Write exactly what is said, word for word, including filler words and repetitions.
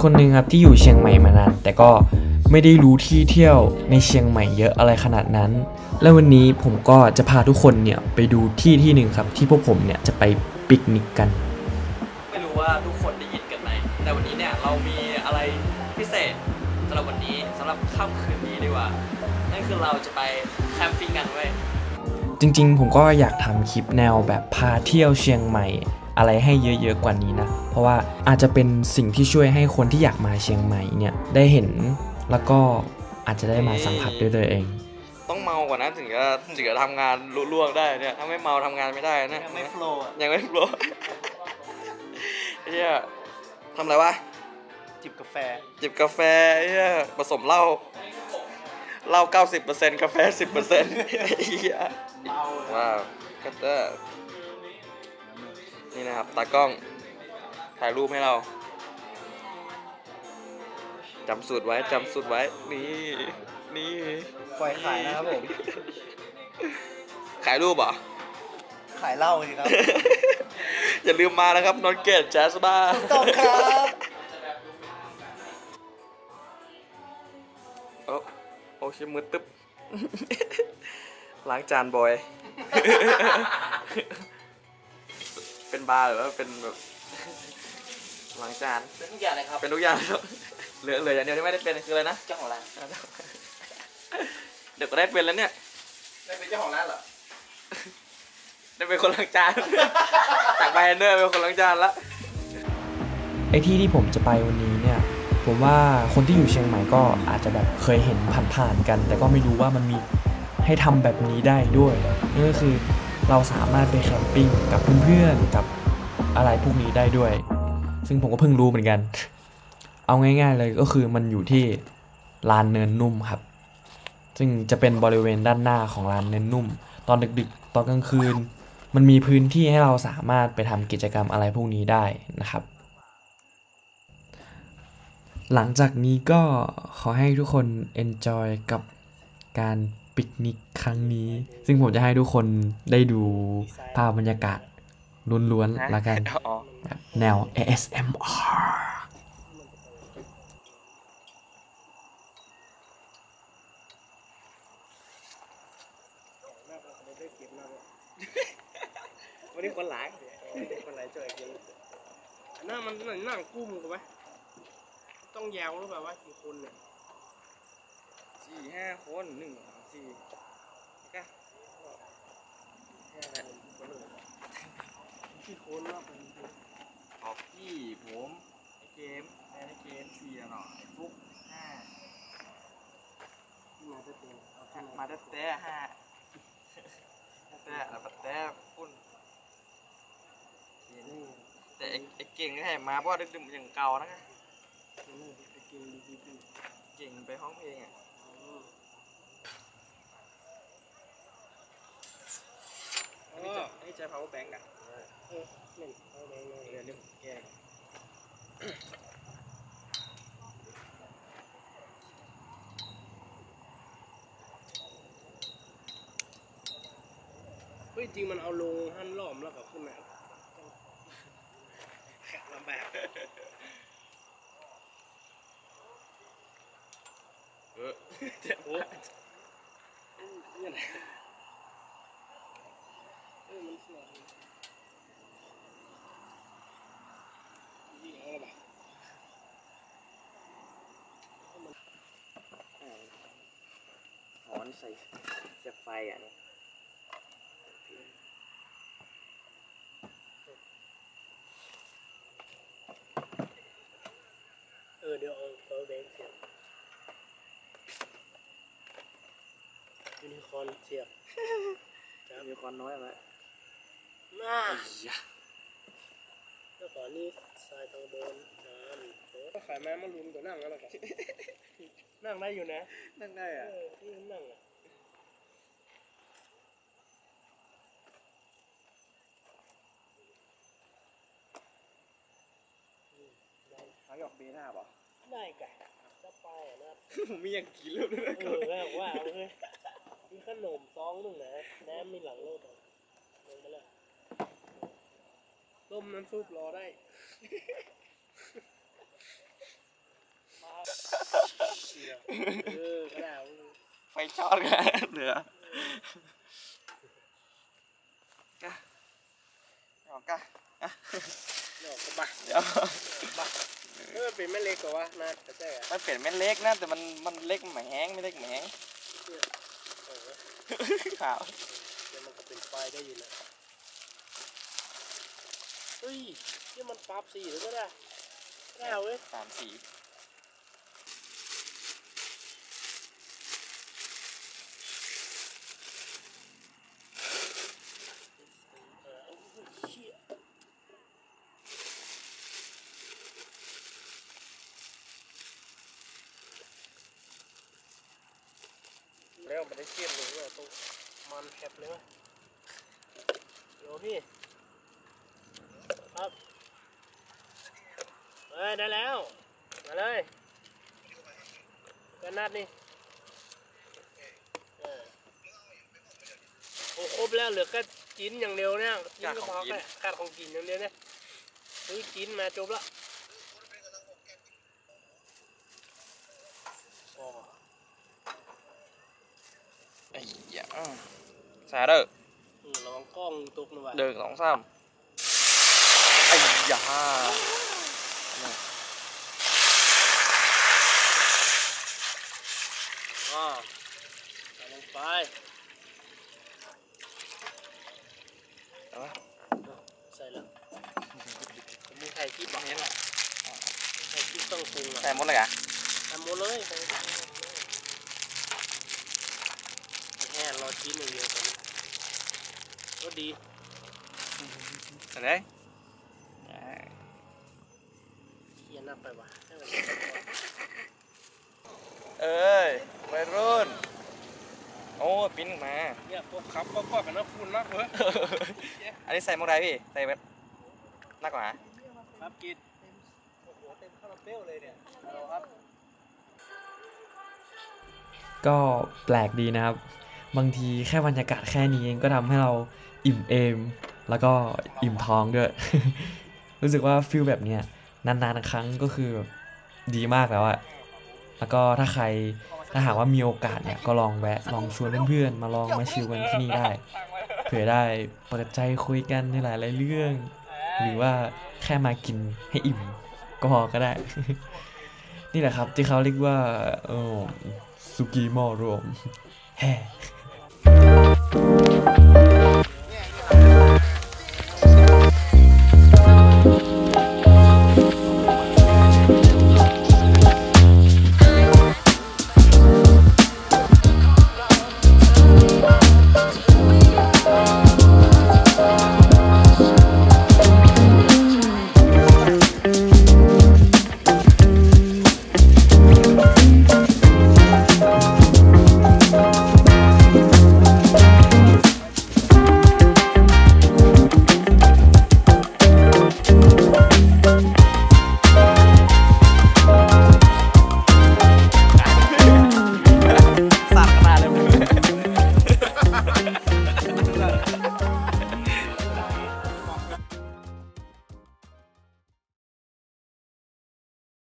คนหนึ่งครับที่อยู่เชียงใหม่มานานแต่ก็ไม่ได้รู้ที่เที่ยวในเชียงใหม่เยอะอะไรขนาดนั้นและวันนี้ผมก็จะพาทุกคนเนี่ยไปดูที่ที่หนึ่งครับที่พวกผมเนี่ยจะไปปิกนิกกันไม่รู้ว่าทุกคนได้ยินกันไหมแต่วันนี้เนี่ยเรามีอะไรพิเศษสำหรับวันนี้สำหรับค่ำคืนนี้ดีกว่านั่นคือเราจะไปแคมปิ้งกันเว้ยจริงๆผมก็อยากทำคลิปแนวแบบพาเที่ยวเชียงใหม่อะไรให้เยอะๆกว่านี้นะเพราะว่าอาจจะเป็นสิ่งที่ช่วยให้คนที่อยากมาเชียงใหม่เนี่ยได้เห็นแล้วก็อาจจะได้มาสัมผัสด้วยตัวเองต้องเมากว่านั้นถึงจะถึงจะทำงานลุล่วงได้เนี่ยถ้าไม่เมาทำงานไม่ได้เนี่ยยังไม่โฟล์ยังไม่โฟล์เนี่ยทำอะไรวะจิบกาแฟจิบกาแฟเนี่ยผสมเหล้าเหล้า เก้าสิบเปอร์เซ็นต์ กาแฟ สิบเปอร์เซ็นต์เนี่ยว้าวก็เตอร์นี่นะครับตากล้องถ่ายรูปให้เราจำสูตรไว้จำสูตรไว้นี่นี่ปล่อยขายนะครับผมขายรูปเหรอขายเหล้าสิครับอย่าลืมมานะครับนอนเกตแจ๊สบ้าต้องครับโอ้โอ้ชิมือตึ๊บล้างจานบอยเป็นบาร์หรือว่าเป็นแบบล้างจานเป็นทุกอย่างเลยครับเป็นทุกอย่างครับเหลือเหลืออย่างเดียวที่ไม่ได้เป็นคืออะไรนะเจ้าของร้านเดี๋ยวก็ได้เป็นแล้วเนี่ยได้เป็นเจ้าของร้านเหรอได้เป็นคนล้างจานจากไบเนอร์เป็นคนล้างจานละไอที่ที่ผมจะไปวันนี้เนี่ยผมว่าคนที่อยู่เชียงใหม่ก็อาจจะแบบเคยเห็นผ่านๆกันแต่ก็ไม่รู้ว่ามันมีให้ทำแบบนี้ได้ด้วยนั่นก็คือเราสามารถไปแคมปิ้งกับเพื่อนๆกับอะไรพวกนี้ได้ด้วยซึ่งผมก็เพิ่งรู้เหมือนกันเอาง่ายๆเลยก็คือมันอยู่ที่ลานเนินนุ่มครับซึ่งจะเป็นบริเวณด้านหน้าของลานเนินนุ่มตอนดึกๆตอนกลางคืนมันมีพื้นที่ให้เราสามารถไปทำกิจกรรมอะไรพวกนี้ได้นะครับหลังจากนี้ก็ขอให้ทุกคน enjoy กับการปิกนิกครั้งนี้ซึ่งผมจะให้ทุกคนได้ดูภาพบรรยากาศล้วนๆละกันแบบแนว เอ เอส เอ็ม อาร์วันนี้คนหลายคนหลายเจอกินหน้ามันหน้ากุ้มกันไหมต้องยาวหรือเปล่าว่ากี่คนเนี่ยสี่ห้าคนหนึ่งสองสี่แค่กี่คนเนาะออกพี่ผมไอเกมไอเกมสี่หน่อยฟุกห้ามาได้เต็มมาได้แต่ห้าแต่แล้วแต่ปุ่นแต่ไอเก่งนี่ให้มาเพราะดึกๆอย่างเก่านะเก่งไปห้องเพลงอ่ะนี่จะนี่จะ power bank อ่ะเออเล่น power bank เลยเรื่องแก้เฮ้ยจริงมันเอาลงหั่นล้อมแล้วก็ขึ้นมาแข็งลำบากเออเจ็บโอ้เนี่ยนะเออมันสวยยิ่งเอาละบ่ะหอนใส่จะไฟอ่ะเนี่ยเออเดี๋ยวเอาเอาแบงค์เสียบยูนิคอร์นเสียบยูนิคอร์นน้อยไหมน่าแล้วก่อนนี้ทรายทางบนน้ำโอ้ขายแม่มาลุ้นกับนั่งแล้วหรอนั่งได้อยู่นะนั่งได้อ่ะที่นั่งอ่ะเขาหยอกเบน่าป่ะได้ไก่จะไปอ่ะนะผมมีอย่างกินเลยนะเออแม่ว่าเฮ้ยมีขนมซองหนึ่งนะแหนมมีหลังโลดลงมาเลยต้มน้ำซุปรอได้เชี่ยเออก็ได้ไฟช็อตกันเหลือก้าเอาก้าอ่ะเดี๋ยวก็บ้าเดี๋ยวบ้าเออเป็นแม่เล็กกว่านะแต่ใช่อะมันเปลี่ยนเม็ดเล็กนะแต่มันมันเล็กแหมงไม่เล็กแหมงเออขาวเดี๋ยวมันก็เป็นไฟได้อยู่นะเฮ้ยนี่มันปรับสีหรือก็ได้ได้เว้ยสามสีแล้วมันได้เชี่ยมเลยว่าตรงมันแคบเลยวะโยพี่ครับเฮ้ยได้แล้วมาเลยกันนัดนี่เออโอ้ครบแล้วเหลือแค่จิ้นอย่างเดียวเนี่ยจิ้นก็พอแค่ขาดของกินอย่างเดียวเนี่ยซื้อจิ้นมาจบละอ๋อไอ้ยาสาเด้ออืมระวังกล้องตกนะวะเดินสองสามไอ้ยาอ๋อใส่ลงไปเอาวะใส่แล้วมีไข่กิ๊บบอกเห็นละไข่กิ๊บต้องปรุงใส่อ่ะหมดเลยอ่ะทำหมดเลยใส่หมดเลยแค่รอชิ้นอย่างเดียวตอนนี้ก็ดีใส่เลยเขียนนับไปว่ะให้มันเอ้ยวัยรุ่นโอ้ปิ้นมาเนี่ยพวกขับก็กอดกันนะคุณนักเว้ยอันนี้ใส่หมดไรพี่ใส่แบบนักกว่าครับกินโอ้โหเต็มคาราเบลเลยเนี่ยเอาครับก็แปลกดีนะครับ บางทีแค่บรรยากาศแค่นี้เองก็ทำให้เราอิ่มเอม แล้วก็อิ่มท้องด้วย รู้สึกว่าฟิลแบบเนี้ยนานๆครั้งก็คือแบบดีมากแล้วอะแล้วก็ถ้าใครถ้าหากว่ามีโอกาสเนี่ยก็ลองแวะลองชวนเพื่อนๆมาลองมาชิลกันที่นี่ได้ เผื่อได้เปิดใจคุยกันในหลายๆเรื่อง หรือว่าแค่มากินให้อิ่มก็พอก็ได้ นี่แหละครับที่เขาเรียกว่าเออสุกี้หม้อรวมแฮ่